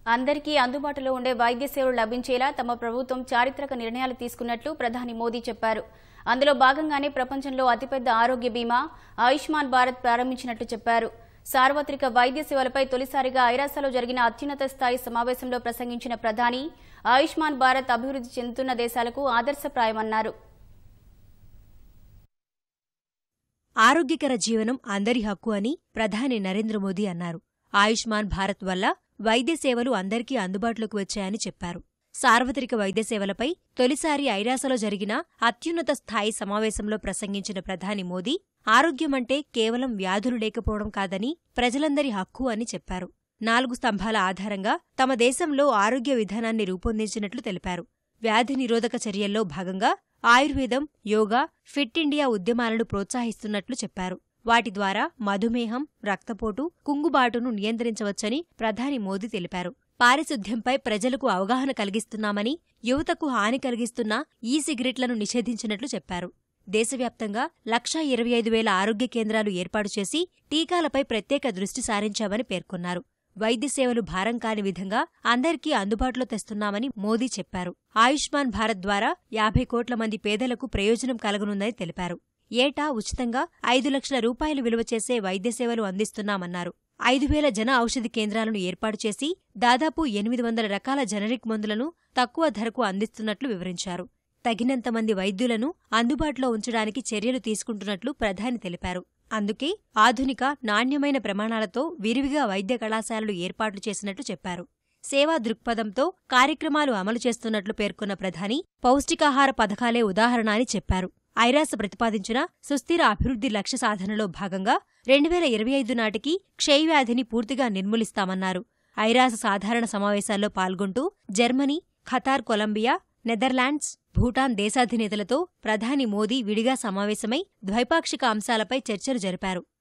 అందరికీ అందుబాటులో ఉండే వైద్య సేవలు లభించేలా తమ ప్రభుత్వం చారిత్రక నిర్ణయాలు తీసుకున్నట్లు ప్రధాని మోదీ చెప్పారు. అందులో భాగంగానే ప్రపంచంలో అతిపెద్ద ఆరోగ్య బీమా ఆయుష్మాన్ భారత్ ప్రారంభించినట్లు చెప్పారు. సార్వత్రిక వైద్య సేవలపై తొలిసారిగా ఐరాసలో జరిగిన అత్యున్నత స్థాయి సమావేశంలో ప్రసంగించిన ప్రధాని ఆయుష్మాన్ భారత్ అభివృద్ధి చెందుతున్న దేశాలకు ఆదర్శప్రాయమన్నారు. ఆరోగ్యకర జీవనం అందరి హక్కు అని ప్రధాని నరేంద్ర మోదీ అన్నారు. ఆయుష్మాన్ భారత్ వల్ల వైద్య సేవలు అందరికీ అందుబాటులోకి వచ్చాయని చెప్పారు. సార్వత్రిక వైద్య సేవలపై తొలిసారి ఐరాసలో జరిగిన అత్యున్నత స్థాయి సమావేశంలో ప్రసంగించిన ప్రధాని మోదీ ఆరోగ్యమంటే కేవలం వ్యాధులు లేకపోవడం కాదని ప్రజలందరి హక్కు అని చెప్పారు. 4 స్తంభాల ఆధారంగా తమ దేశంలో ఆరోగ్య విధానాన్ని రూపొందించినట్లు తెలిపారు. వ్యాధి నిరోధక చర్యల్లో భాగంగా ఆయుర్వేదం, యోగా, ఫిట్ ఇండియా ఉద్యమాలను ప్రోత్సహిస్తున్నట్లు చెప్పారు. వాటి ద్వారా మధుమేహం, రక్తపోటు, కుంగుబాటును నియంత్రించవచ్చని ప్రధాని మోదీ తెలిపారు. పారిశుద్ధ్యంపై ప్రజలకు అవగాహన కలిగిస్తున్నామని, యువతకు హాని కలిగిస్తున్న ఈ సిగరెట్లను నిషేధించినట్లు చెప్పారు. దేశవ్యాప్తంగా 1,25,000 ఆరోగ్య కేంద్రాలు ఏర్పాటు చేసి టీకాలపై ప్రత్యేక దృష్టి సారించామని పేర్కొన్నారు. వైద్య సేవలు భారం కాని విధంగా అందరికీ అందుబాటులో తెస్తున్నామని మోదీ చెప్పారు. ఆయుష్మాన్ భారత్ ద్వారా 50 కోట్ల మంది పేదలకు ప్రయోజనం కలగనుందని తెలిపారు. ఏటా ఉచితంగా 5 లక్షల రూపాయలు విలువ చేసే వైద్య సేవలు అందిస్తున్నామన్నారు. 5,000 జన ఔషధి కేంద్రాలను ఏర్పాటు చేసి దాదాపు 800 రకాల జనరిక్ మందులను తక్కువ ధరకు అందిస్తున్నట్లు వివరించారు. తగినంత మంది వైద్యులను అందుబాటులో ఉంచడానికి చర్యలు తీసుకుంటున్నట్లు ప్రధాని తెలిపారు. అందుకే ఆధునిక, నాణ్యమైన ప్రమాణాలతో విరివిగా వైద్య కళాశాలలు ఏర్పాట్లు చేసినట్లు చెప్పారు. సేవా దృక్పథంతో కార్యక్రమాలు అమలు చేస్తున్నట్లు పేర్కొన్న ప్రధాని పౌష్టికాహార పథకాలే ఉదాహరణ అని చెప్పారు. ఐరాస ప్రతిపాదించిన సుస్థిర అభివృద్ధి లక్ష్య సాధనలో భాగంగా 2025 నాటికి క్షయవ్యాధిని పూర్తిగా నిర్మూలిస్తామన్నారు. ఐరాస సాధారణ సమావేశాల్లో పాల్గొంటూ Germany, Qatar, Colombia, Netherlands, Bhutan దేశాధినేతలతో ప్రధాని మోదీ విడిగా సమావేశమై ద్వైపాక్షిక అంశాలపై చర్చలు జరిపారు.